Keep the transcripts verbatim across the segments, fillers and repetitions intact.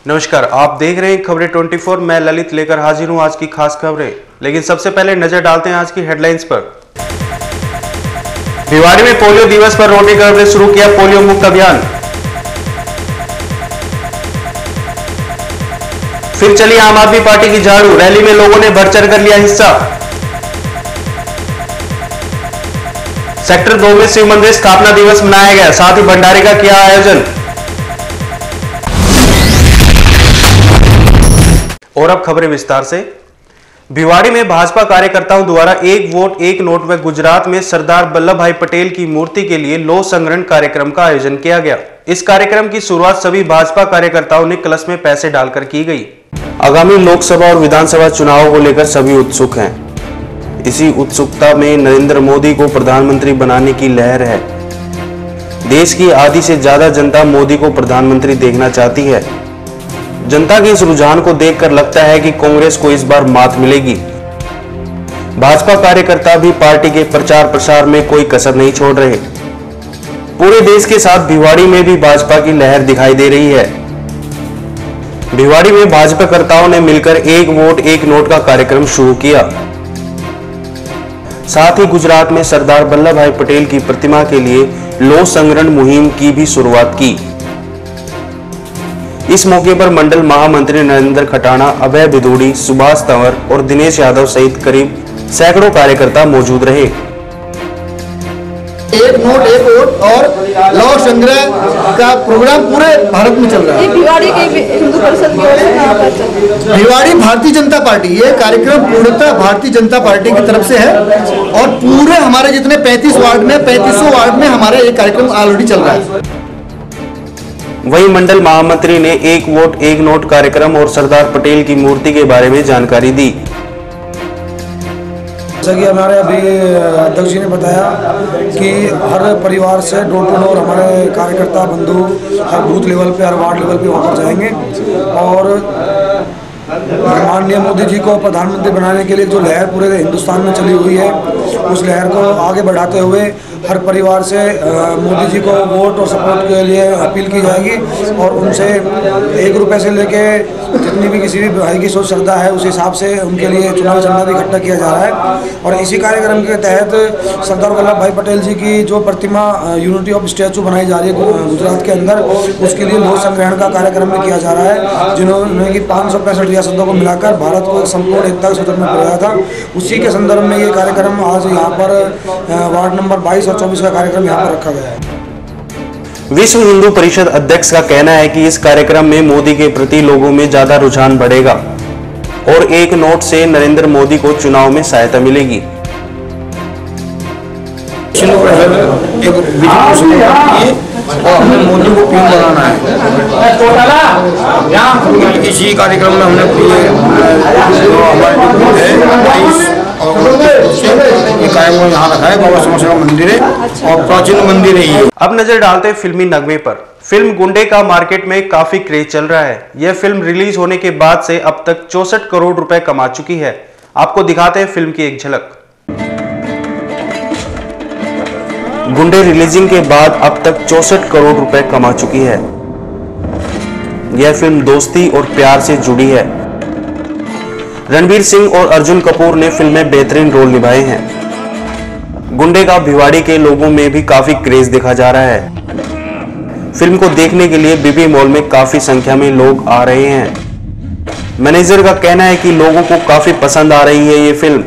नमस्कार, आप देख रहे हैं खबरें चौबीस। मैं ललित लेकर हाजिर हूं आज की खास खबरें, लेकिन सबसे पहले नजर डालते हैं आज की हेडलाइंस पर। भिवाड़ी में पोलियो दिवस पर रोटरी क्लब ने शुरू किया पोलियो मुक्त अभियान। फिर चली आम आदमी पार्टी की झाड़ू, रैली में लोगों ने बढ़ चढ़ कर लिया हिस्सा। सेक्टर दो में शिव मंदिर स्थापना दिवस मनाया गया, साथ ही भंडारे का किया आयोजन। और अब खबरें विस्तार से। भिवाड़ी में भाजपा कार्यकर्ताओं द्वारा एक वोट एक नोट में गुजरात में सरदार वल्लभ भाई पटेल की मूर्ति के लिए लौह संग्रहण कार्यक्रम का आयोजन किया गया। इस कार्यक्रम की शुरुआत सभी भाजपा कार्यकर्ताओं ने कलश में पैसे डालकर की गई। आगामी लोकसभा और विधानसभा चुनावों को लेकर सभी उत्सुक हैं। इसी उत्सुकता में नरेंद्र मोदी को प्रधानमंत्री बनाने की लहर है। देश की आधी से ज्यादा जनता मोदी को प्रधानमंत्री देखना चाहती है। जनता के इस रुझान को देखकर लगता है कि कांग्रेस को इस बार मात मिलेगी। भाजपा कार्यकर्ता भी पार्टी के प्रचार प्रसार में कोई कसर नहीं छोड़ रहे। पूरे देश के साथ भिवाड़ी में भी भाजपा की लहर दिखाई दे रही है। भिवाड़ी में भाजपा कार्यकर्ताओं ने मिलकर एक वोट एक नोट का कार्यक्रम शुरू किया। साथ ही गुजरात में सरदार वल्लभ भाई पटेल की प्रतिमा के लिए लौह संग्रहण मुहिम की भी शुरुआत की। इस मौके पर मंडल महामंत्री नरेंद्र खटाना, अभय बिदूड़ी, सुभाष तंवर और दिनेश यादव सहित करीब सैकड़ों कार्यकर्ता मौजूद रहे। एक नोट एक वोट और लौह संग्रह का प्रोग्राम पूरे भारत में चल रहा है। भिवाड़ी की हिंदू परिषद की ओर से भिवाड़ी भारतीय जनता पार्टी, ये कार्यक्रम पूर्णतः भारतीय जनता पार्टी की तरफ से है और पूरे हमारे जितने पैंतीस वार्ड में पैंतीसों वार्ड में हमारा ये कार्यक्रम ऑलरेडी चल रहा है। वहीं मंडल महामंत्री ने एक वोट एक नोट कार्यक्रम और सरदार पटेल की मूर्ति के बारे में जानकारी दी। जैसा कि हमारे अभी अध्यक्ष जी ने बताया कि हर परिवार से डोर टू डोर हमारे कार्यकर्ता बंधु हर बूथ लेवल पे, हर वार्ड लेवल पे वहाँ पर जाएंगे और माननीय मोदी जी को प्रधानमंत्री बनाने के लिए जो लहर पूरे हिंदुस्तान में चली हुई है, उस लहर को आगे बढ़ाते हुए हर परिवार से मोदी जी को वोट और सपोर्ट के लिए अपील की जाएगी और उनसे एक रुपए से लेके जितनी भी किसी भी भाई की सोच श्रद्धा है उस हिसाब से उनके लिए चुनाव चंदा भी इकट्ठा किया जा रहा है। और इसी कार्यक्रम के तहत सरदार वल्लभ भाई पटेल जी की जो प्रतिमा यूनिटी ऑफ स्टैचू बनाई जा रही है गुजरात के अंदर, उसके लिए लौह संग्रहण का कार्यक्रम भी किया जा रहा है, जिन्होंने कि पाँच सौ पैंसठ रियासतों को मिलाकर भारत को संपूर्ण एकता के सूत्र में पिरोया था। उसी के संदर्भ में ये कार्यक्रम आज यहाँ पर वार्ड नंबर बाईस और चौबीस का कार्यक्रम यहाँ पर रखा गया है। विश्व हिंदू परिषद अध्यक्ष का कहना है कि इस कार्यक्रम में मोदी के प्रति लोगों में ज्यादा रुझान बढ़ेगा और एक नोट से नरेंद्र मोदी को चुनाव में सहायता मिलेगी। और हमने मोदी को पीएम बनाना है। इसी कार्यक्रम में हमने जो हमारे यहाँ रखा है, बाबा समोसा का मंदिर है और प्राचीन मंदिर है ये। अब नजर डालते हैं फिल्मी नगमे पर। फिल्म गुंडे का मार्केट में काफी क्रेज चल रहा है। यह फिल्म रिलीज होने के बाद से अब तक चौसठ करोड़ रुपए कमा चुकी है। आपको दिखाते हैं फिल्म की एक झलक। गुंडे रिलीजिंग के बाद अब तक चौसठ करोड़ रुपए कमा चुकी है। यह फिल्म दोस्ती और प्यार से जुड़ी है। रणवीर सिंह और अर्जुन कपूर ने फिल्म में बेहतरीन रोल निभाए हैं। गुंडे का भिवाड़ी के लोगों में भी काफी क्रेज देखा जा रहा है। फिल्म को देखने के लिए बीबी मॉल में काफी संख्या में लोग आ रहे हैं। मैनेजर का कहना है कि लोगों को काफी पसंद आ रही है ये फिल्म।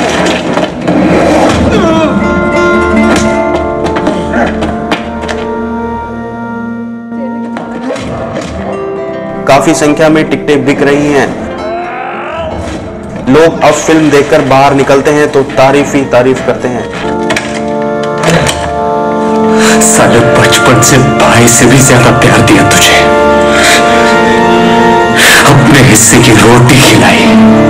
काफी संख्या में टिकटें बिक रही हैं। लोग अब फिल्म देखकर बाहर निकलते हैं तो तारीफ ही तारीफ करते हैं। साले बचपन से भाई से भी ज्यादा प्यार दिया तुझे, अपने हिस्से की रोटी खिलाई,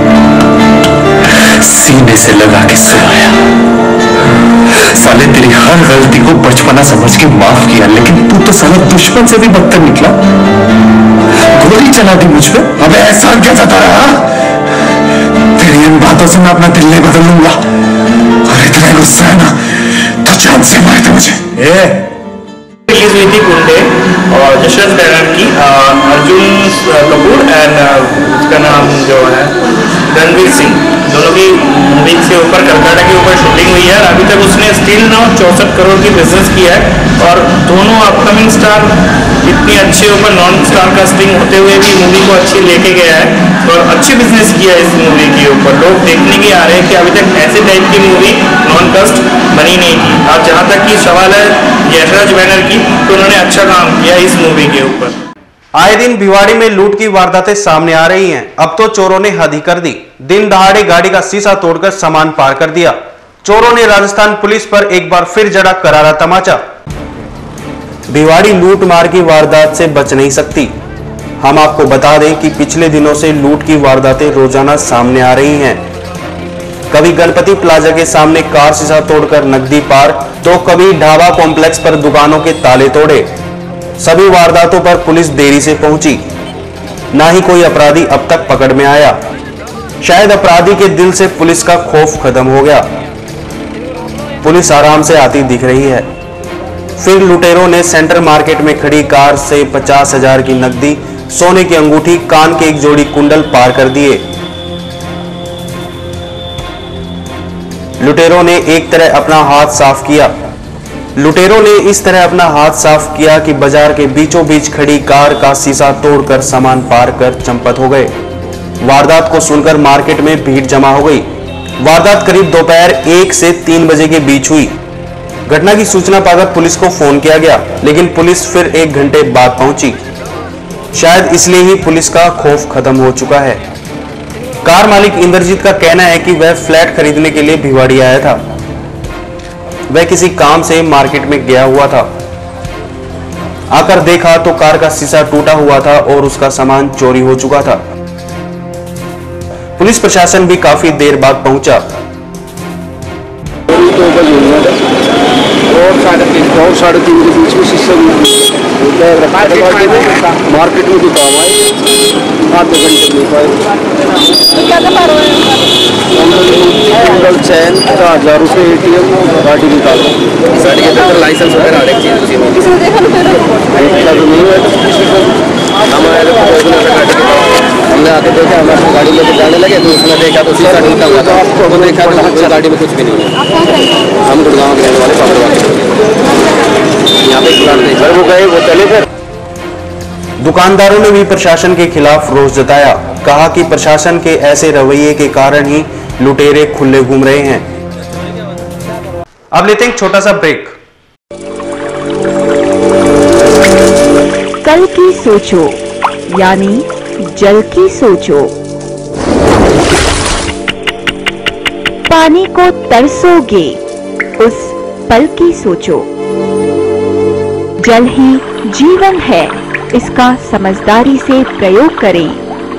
सीने से लगा के सुलाया। साले तेरी हर गलती को बचपना समझ के माफ किया, लेकिन तू तो साला दुश्मन से भी बदतर निकला। गोली चला दी मुझ पे। अबे एहसान क्या जता रहा? तेरी इन बातों से मैं अपना दिल नहीं बदल लूंगा और इतना गुस्सा है ना तो जान से मार दे मुझे। रिलीज हुई थी गुंडे और यशराज बैनर की अर्जुन कपूर एंड उसका नाम जो है रणवीर सिंह, दोनों की मूवी से ऊपर कलकत्ता के ऊपर शूटिंग हुई है। अभी तक उसने स्टिल नाउ चौसठ करोड़ की बिजनेस किया है और दोनों अपकमिंग स्टार इतनी अच्छे ऊपर नॉन स्टार कास्टिंग होते हुए भी मूवी को अच्छी लेके गया है और अच्छी बिजनेस किया है इस मूवी के ऊपर। लोग देखने के आ रहे हैं कि अभी तक ऐसे टाइप की मूवी नॉन कास्ट बनी नहीं थी। और जहाँ तक की सवाल है यशराज बैनर की, तो उन्होंने अच्छा काम किया इस मूवी के ऊपर। आए दिन भिवाड़ी में लूट की वारदातें सामने आ रही हैं। अब तो चोरों ने हद ही कर दी। दिन दहाड़े गाड़ी का शीशा तोड़कर सामान पार कर दिया। चोरों ने राजस्थान पुलिस पर एक बार फिर जड़ा करारा तमाचा। भिवाड़ी लूट मार की वारदात से बच नहीं सकती। हम आपको बता दें कि पिछले दिनों से लूट की वारदातें रोजाना सामने आ रही हैं। कभी गणपति प्लाजा के सामने कार शीशा तोड़कर नकदी पार, तो कभी ढाबा कॉम्प्लेक्स पर दुकानों के ताले तोड़े। सभी वारदातों पर पुलिस देरी से पहुंची। ना ही कोई अपराधी अब तक पकड़ में आया। शायद अपराधी के दिल से पुलिस का खौफ खत्म हो गया। पुलिस आराम से आती दिख रही है। फिर लुटेरों ने सेंट्रल मार्केट में खड़ी कार से पचास हजार की नकदी, सोने की अंगूठी, कान के एक जोड़ी कुंडल पार कर दिए। लुटेरों ने एक तरह अपना हाथ साफ किया लुटेरों ने इस तरह अपना हाथ साफ किया कि बाजार के बीचों बीच खड़ी कार का शीशा तोड़कर सामान पार कर चंपत हो गए। वारदात को सुनकर मार्केट में भीड़ जमा हो गई। वारदात करीब दोपहर एक से तीन बजे के बीच हुई। घटना की सूचना पाकर पुलिस को फोन किया गया, लेकिन पुलिस फिर एक घंटे बाद पहुंची। शायद इसलिए ही पुलिस का खौफ खत्म हो चुका है। कार मालिक इंद्रजीत का कहना है कि वह फ्लैट खरीदने के लिए भिवाड़ी आया था। वह किसी काम से मार्केट में गया हुआ था। आकर देखा तो कार का शीशा टूटा हुआ था और उसका सामान चोरी हो चुका था। पुलिस प्रशासन भी काफी देर बाद पहुंचा। और साढ़े तीन और साढ़े तीन के बीच में शीशा मार्केट में दुकान आए आधे घंटे में चैन हजार रुपये ए टी एम गाड़ी निकालो, गाड़ी के अंदर लाइसेंस वगैरह हर एक चीज नहीं हुआ। हम आए हमने आके देखा, हम गाड़ी लेके जाने लगे तो उसने देखा तो शीशा टूटा हुआ था। आपको देखा तो गाड़ी में कुछ भी नहीं है। हम गुड़गांव के रहने वाले पापड़ यहाँ पे प्लाट नहीं, वो गए वो चले फिर। दुकानदारों ने भी प्रशासन के खिलाफ रोष जताया। कहा कि प्रशासन के ऐसे रवैये के कारण ही लुटेरे खुले घूम रहे हैं। अब लेते हैं एक छोटा सा ब्रेक। कल की सोचो यानी जल की सोचो। पानी को तरसोगे उस पल की सोचो। जल ही जीवन है, इसका समझदारी से प्रयोग करें।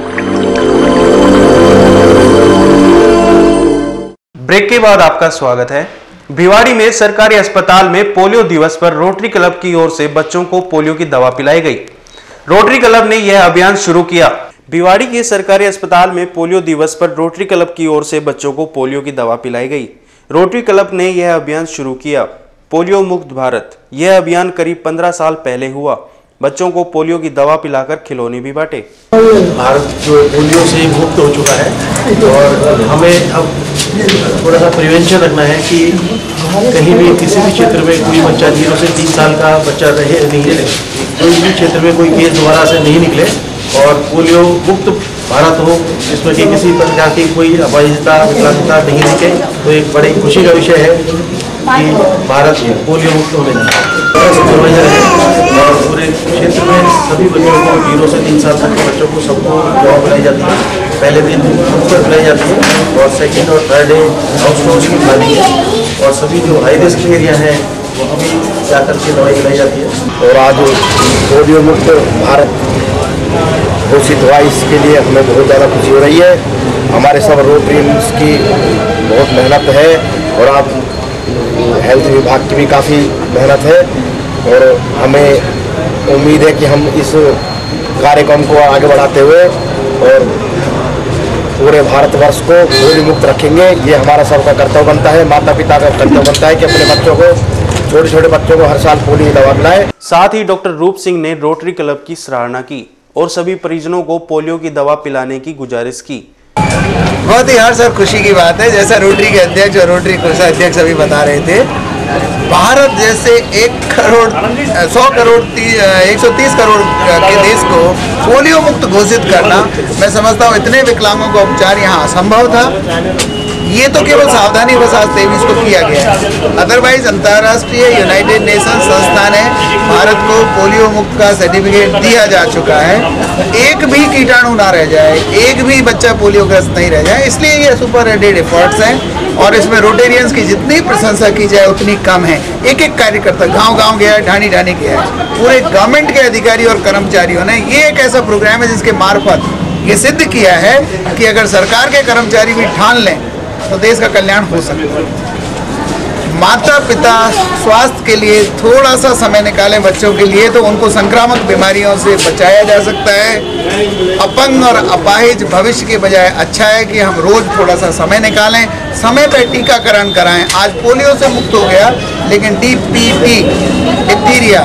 ब्रेक के बाद आपका स्वागत है। भिवाड़ी में सरकारी अस्पताल में पोलियो दिवस पर रोटरी क्लब की ओर से बच्चों को पोलियो की दवा पिलाई गई। रोटरी क्लब ने यह अभियान शुरू किया। भिवाड़ी के सरकारी अस्पताल में पोलियो दिवस पर रोटरी क्लब की ओर से बच्चों को पोलियो की दवा पिलाई गई। रोटरी क्लब ने यह अभियान शुरू किया। पोलियो मुक्त भारत, यह अभियान करीब पंद्रह साल पहले हुआ। बच्चों को पोलियो की दवा पिलाकर खिलौने भी बांटे। भारत जो पोलियो से मुक्त हो चुका है और हमें अब थोड़ा सा प्रिवेंशन रखना है कि कहीं भी किसी भी क्षेत्र में कोई बच्चा जीरो से तीन साल का बच्चा रहे नहीं रहे, कोई भी क्षेत्र में कोई केस दोबारा से नहीं निकले और पोलियो मुक्त भारत हो, जिसमें कि किसी प्रकार की कोई अपाहिजता विकलांगता नहीं दिखे। तो एक बड़ी खुशी का विषय है कि भारत पोलियो मुक्त होने सुपरवाइजर है और पूरे क्षेत्र में सभी बच्चों को जीरो से तीन साल तक के बच्चों को सबको दवा पिलाई जाती है। पहले दिन मुफ्त पिलाई जाती है और सेकेंड और थर्ड डे हाउस डोज की पिलाई है और सभी जो हाई रिस्क एरिया है वहाँ भी जाकर के दवाई पिलाई जाती है। और आज पोलियो मुक्त भारत घोषित हुआ, इसके लिए हमें बहुत ज़्यादा खुशी हो रही है। हमारे सब रोटरीज की बहुत मेहनत है और आप हेल्थ विभाग की भी काफ़ी मेहनत है और हमें उम्मीद है कि हम इस कार्यक्रम को आगे बढ़ाते हुए और पूरे भारतवर्ष को पोलियो मुक्त रखेंगे। ये हमारा सबका कर्तव्य बनता है, माता पिता का कर्तव्य बनता है कि अपने बच्चों को छोटे छोटे बच्चों को हर साल पोलियो दवा पिलाए। साथ ही डॉक्टर रूप सिंह ने रोटरी क्लब की सराहना की और सभी परिजनों को पोलियो की दवा पिलाने की गुजारिश की। बहुत ही हर्ष और खुशी की बात है, जैसा रोटरी के अध्यक्ष और रोटरी कोषाध्यक्ष अभी बता रहे थे, भारत जैसे एक करोड़ सौ करोड़ एक सौ तीस करोड़ के देश को पोलियो मुक्त घोषित करना, मैं समझता हूँ इतने विकलांगों का उपचार यहाँ असंभव था। ये तो केवल सावधानी वसात तेईस को किया गया है, अदरवाइज अंतर्राष्ट्रीय यूनाइटेड नेशन संस्था ने भारत को पोलियो मुक्त का सर्टिफिकेट दिया जा चुका है। एक भी कीटाणु ना रह जाए, एक भी बच्चा पोलियोग्रस्त नहीं रह जाए, इसलिए ये सुपर हेडेड एफर्ट्स हैं और इसमें रोटेरियंस की जितनी प्रशंसा की जाए उतनी कम है। एक एक कार्यकर्ता गांव गांव गया है, ढाणी ढाणी गया है, पूरे गवर्नमेंट के अधिकारी और कर्मचारियों ने ये एक ऐसा प्रोग्राम है जिसके मार्फत ये सिद्ध किया है कि अगर सरकार के कर्मचारी भी ठान लें तो देश का कल्याण हो सकता है। माता पिता स्वास्थ्य के लिए थोड़ा सा समय निकालें बच्चों के लिए, तो उनको संक्रामक बीमारियों से बचाया जा सकता है। अपंग और अपाहिज भविष्य के बजाय अच्छा है कि हम रोज थोड़ा सा समय निकालें, समय पर टीकाकरण कराएं। आज पोलियो से मुक्त हो गया, लेकिन D P T, diphtheria,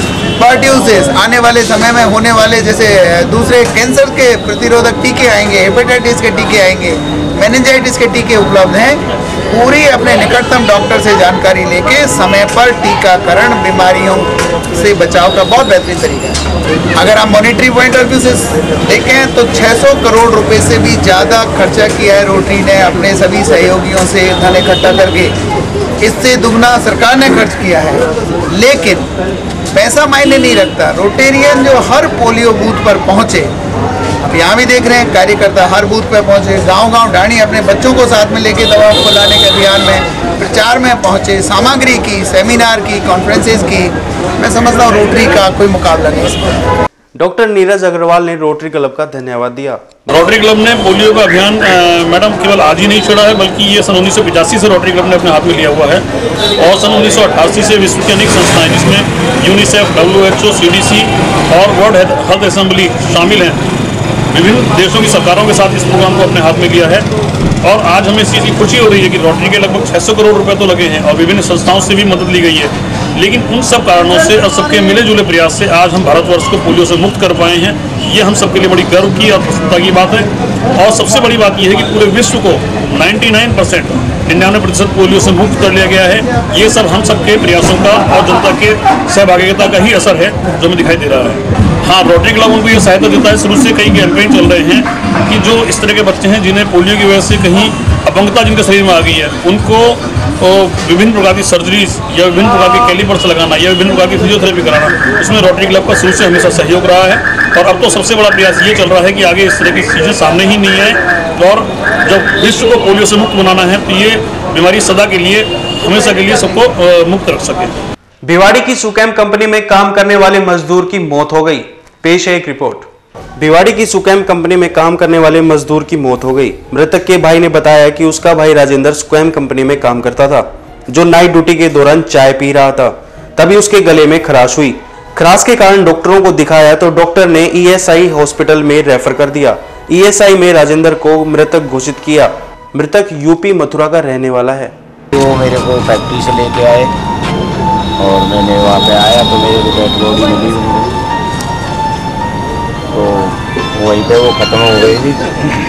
pertussis आने वाले समय में होने वाले जैसे दूसरे कैंसर के प्रतिरोधक टीके आएंगे, हेपेटाइटिस के टीके आएंगे, मेनिंजाइटिस के टीके उपलब्ध हैं। पूरी अपने निकटतम डॉक्टर से जानकारी लेके समय पर टीकाकरण बीमारियों से बचाव का बहुत बेहतरीन तरीका है। अगर आप मॉनिटरी पॉइंट ऑफ व्यू से देखें तो छह सौ करोड़ रुपए से भी ज़्यादा खर्चा किया है रोटरी ने अपने सभी सहयोगियों से धन इकट्ठा करके, इससे दुगना सरकार ने खर्च किया है। लेकिन पैसा मायने नहीं रखता, रोटेरियन जो हर पोलियो बूथ पर पहुँचे, अब यहाँ भी देख रहे हैं कार्यकर्ता हर बूथ पर पहुँचे, गांव गांव ढाणी अपने बच्चों को साथ में लेके दवा को लाने के अभियान में प्रचार में पहुँचे, सामग्री की, सेमिनार की, कॉन्फ्रेंसेस की, मैं समझता हूँ रोटरी का कोई मुकाबला नहीं है। डॉक्टर नीरज अग्रवाल ने रोटरी क्लब का धन्यवाद दिया। रोटरी क्लब ने पोलियो का अभियान मैडम केवल आज ही नहीं छेड़ा है, बल्कि ये सन उन्नीस सौ पचासी से रोटरी क्लब ने अपने हाथ में लिया हुआ है और सन उन्नीस सौ अट्ठासी से विश्व की अनेक संस्थाएं जिसमें UNICEF, W H O, C D C और वर्ल्ड हेल्थ असेंबली शामिल हैं, विभिन्न देशों की सरकारों के साथ इस प्रोग्राम को अपने हाथ में लिया है। और आज हमें इस चीज़ की खुशी हो रही है कि रोटरी के लगभग छह सौ करोड़ रुपए तो लगे हैं और विभिन्न संस्थाओं से भी मदद ली गई है, लेकिन उन सब कारणों से और सबके मिले जुले प्रयास से आज हम भारतवर्ष को पोलियो से मुक्त कर पाए हैं। ये हम सबके लिए बड़ी गर्व की और प्रसन्नता की बात है। और सबसे बड़ी बात यह है कि पूरे विश्व को निन्यानवे परसेंट निन्यानवे प्रतिशत पोलियो से मुक्त कर लिया गया है। ये सब हम सबके प्रयासों का और जनता के सहभागिता का ही असर है जो हमें दिखाई दे रहा है। हाँ, रोटरी क्लब उनको ये सहायता देता है। शुरू से कई कैंपेन चल रहे हैं कि जो इस तरह के बच्चे हैं जिन्हें पोलियो की वजह से कहीं अपंगता जिनके शरीर में आ गई है, उनको तो विभिन्न प्रकार की सर्जरीज या विभिन्न प्रकार के कैलिपर्स लगाना या विभिन्न प्रकार की फिजियोथेरेपी कराना, उसमें रोटरी क्लब का शुरू से हमेशा सहयोग रहा है। और अब तो सबसे बड़ा प्रयास ये चल रहा है कि आगे इस तरह की चीज़ें सामने ही नहीं आए और जब विश्व को पोलियो से मुक्त बनाना है तो ये बीमारी सदा के लिए, हमेशा के लिए सबको मुक्त रख सके। भिवाड़ी की सुकैम कंपनी में काम करने वाले मजदूर की मौत हो गई। पेश है एक रिपोर्ट। भिवाड़ी की सुकैम कंपनी में काम करने वाले मजदूर की मौत हो गई। मृतक के भाई ने बताया कि उसका भाई राजेंद्र सुकैम कंपनी में काम करता था, जो नाइट ड्यूटी के दौरान चाय पी रहा था, तभी उसके गले में खराश हुई। खराश के कारण डॉक्टरों को दिखाया तो डॉक्टर ने ई एस आई हॉस्पिटल में रेफर कर दिया। ई एस आई में राजेंद्र को मृतक घोषित किया। मृतक यूपी मथुरा का रहने वाला है। वो मेरे को फैक्ट्री से लेके आए और मैंने वहाँ पे आया तो मेरे को डेड बॉडी मिली, तो वहीं पे वो खत्म हो गई थी।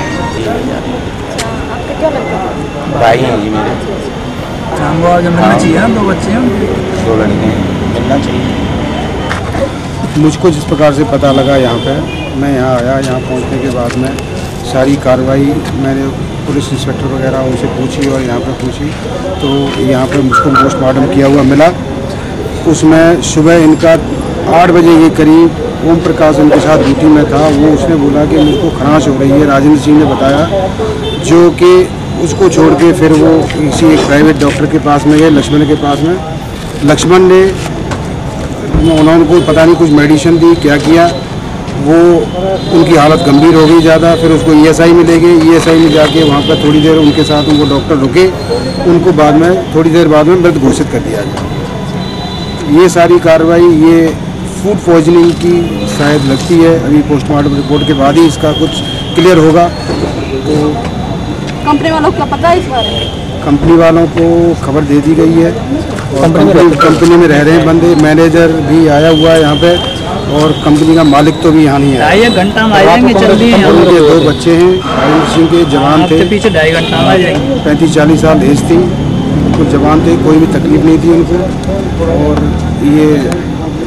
भाई हैं जी मेरे, मिलना चाहिए ना, दो बच्चे हैं, दो लड़के हैं, मिलना चाहिए। मुझको जिस प्रकार से पता लगा यहाँ पे, मैं यहाँ आया। यहाँ पहुँचने के बाद में सारी कार्रवाई मैंने पुलिस इंस्पेक्टर वगैरह उनसे पूछी और यहाँ पे पूछी तो यहाँ पे मुझको पोस्टमार्टम किया हुआ मिला। उसमें सुबह इनका आठ बजे के करीब ओम प्रकाश उनके साथ ड्यूटी में था। वो उसने बोला कि मुझको खराश हो रही है। राजेंद्र सिंह ने बताया, जो कि उसको छोड़ के फिर वो किसी एक प्राइवेट डॉक्टर के पास में गए, लक्ष्मण के पास में। लक्ष्मण ने उन्होंने को पता नहीं कुछ मेडिसिन दी, क्या किया, वो उनकी हालत गंभीर हो गई ज़्यादा। फिर उसको ई एस आई में ले गए। ई एस आई में जाके वहाँ पर थोड़ी देर उनके साथ उनको डॉक्टर रुके, उनको बाद में थोड़ी देर बाद में मृत घोषित कर दिया गया। ये सारी कार्रवाई ये फूड पॉइजनिंग की शायद लगती है। अभी पोस्टमार्टम रिपोर्ट के बाद ही इसका कुछ क्लियर होगा। तो कंपनी वालों को पता है इस बारे में? कंपनी वालों को खबर दे दी गई है और कंपनी कंपनी में रह रहे हैं बंदे। मैनेजर भी आया हुआ है यहाँ पे और कंपनी का मालिक तो भी यहाँ नहीं है। ढाई घंटा में आ जाएंगे जल्दी। उनके दो बच्चे हैं, राजेंद्र सिंह के जवान थे, पीछे ढाई घंटा में आ जाएंगे। पैंतीस चालीस साल एज थी, कुछ जवान थे, कोई भी तकलीफ नहीं थी उनको। और ये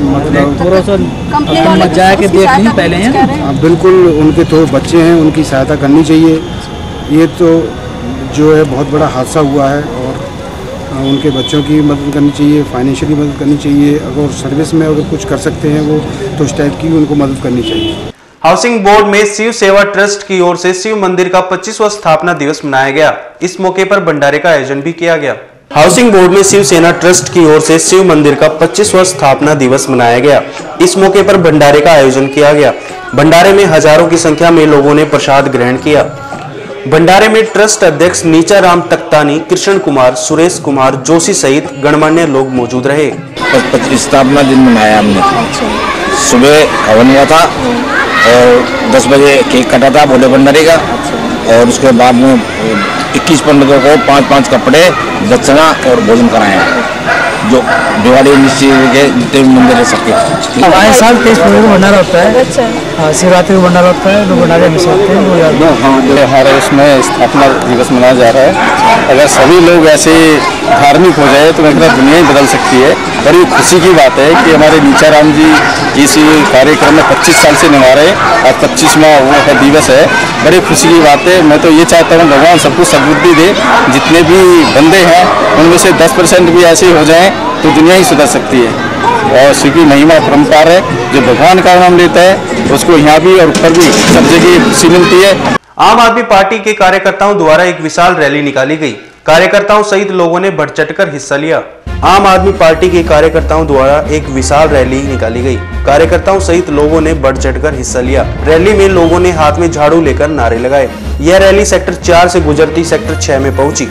मतलब जाके देख ली पहले हैं। बिल्कुल, उनके तो बच्चे हैं, उनकी सहायता करनी चाहिए। ये तो जो है बहुत बड़ा हादसा हुआ है और उनके बच्चों की मदद करनी चाहिए, फाइनेंशियली मदद करनी चाहिए। अगर सर्विस में अगर कुछ कर सकते हैं वो तो उस टाइप की उनको मदद करनी चाहिए। हाउसिंग बोर्ड में शिव सेवा ट्रस्ट की ओर से शिव मंदिर का पच्चीसवां स्थापना दिवस मनाया गया। इस मौके पर भंडारे का आयोजन भी किया गया। हाउसिंग बोर्ड में शिव सेना ट्रस्ट की ओर से शिव मंदिर का पच्चीसवां स्थापना दिवस मनाया गया। इस मौके पर भंडारे का आयोजन किया गया। भंडारे में हजारों की संख्या में लोगों ने प्रसाद ग्रहण किया। भंडारे में ट्रस्ट अध्यक्ष नीचाराम तख्तानी, कृष्ण कुमार, सुरेश कुमार जोशी सहित गणमान्य लोग मौजूद रहे। स्थापना दिन मनाया हमने। सुबह हवन हुआ था और दस बजे केक कटा था भोले भंडारी का और उसके बाद में इक्कीस पंडितों को पाँच पाँच कपड़े, दक्षिणा और भोजन कराया जो दिवाली निश्चित के जितने मंदिर है सबके। आए साल तेईस फरवरी को भंडारा होता है। हाँ, शिवरात्रि को भंडारा होता है, लोग भंडारे हमेशा आते हैं। हाँ, हमारे उसमें स्थापना दिवस मनाया जा रहा है। अगर सभी लोग ऐसे धार्मिक हो जाए तो मतलब दुनिया ही बदल सकती है। बड़ी खुशी की बात है कि हमारे नीचाराम जी इस कार्यक्रम में पच्चीस साल से निभा रहे हैं और पच्चीसवां वो दिवस है। बड़ी खुशी की बात है। मैं तो ये चाहता हूँ भगवान सबको सद्बुद्धि दे। जितने भी बंदे हैं उनमें से दस परसेंट भी ऐसे हो जाएं तो दुनिया ही सुधर सकती है। और शिव की महिमा परंपार है, जो भगवान का नाम लेता है उसको यहाँ भी और ऊपर भी सब जगह खुशी मिलती है। आम आदमी पार्टी के कार्यकर्ताओं द्वारा एक विशाल रैली निकाली गई। कार्यकर्ताओं सहित लोगों ने बढ़ चढ़कर हिस्सा लिया। आम आदमी पार्टी के कार्यकर्ताओं द्वारा एक विशाल रैली निकाली गई। कार्यकर्ताओं सहित लोगों ने बढ़ चढ़कर हिस्सा लिया। रैली में लोगों ने हाथ में झाड़ू लेकर नारे लगाए। यह रैली सेक्टर चार से गुजरती सेक्टर छह में पहुंची।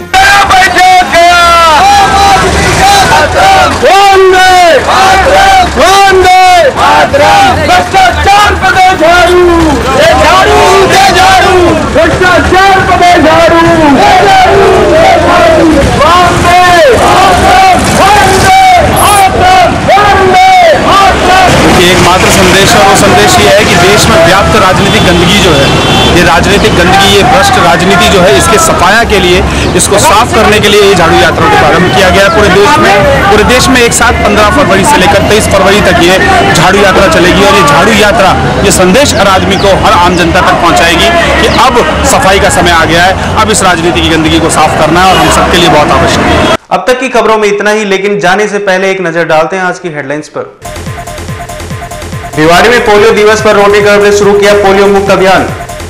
एकमात्र संदेश है, वो संदेश ये है कि देश में व्याप्त राजनीतिक गंदगी जो है, ये राजनीतिक गंदगी, ये भ्रष्ट राजनीति जो है, इसके सफाया के लिए, इसको साफ करने के लिए ये झाड़ू यात्रा का प्रारंभ किया गया है। पूरे देश में पूरे देश में एक साथ पंद्रह फरवरी से लेकर तेईस फरवरी तक ये झाड़ू यात्रा चलेगी और ये झाड़ू यात्रा ये संदेश हर आदमी को, हर आम जनता तक पहुँचाएगी कि अब सफाई का समय आ गया है। अब इस राजनीति की गंदगी को साफ करना है और हम सबके लिए बहुत आवश्यक है। अब तक की खबरों में इतना ही, लेकिन जाने से पहले एक नजर डालते हैं आज की हेडलाइंस पर। भिवाड़ी में पोलियो दिवस पर रोटरी क्लब ने शुरू किया पोलियो मुक्त अभियान।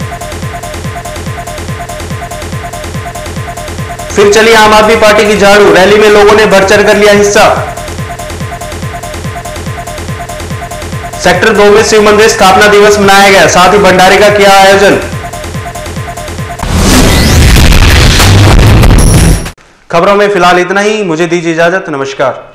फिर चली आम आदमी पार्टी की झाड़ू, रैली में लोगों ने बढ़ चढ़ कर लिया हिस्सा। सेक्टर दो में शिव मंदिर स्थापना दिवस मनाया गया, साथ ही भंडारे का किया आयोजन। खबरों में फिलहाल इतना ही, मुझे दीजिए इजाजत, नमस्कार।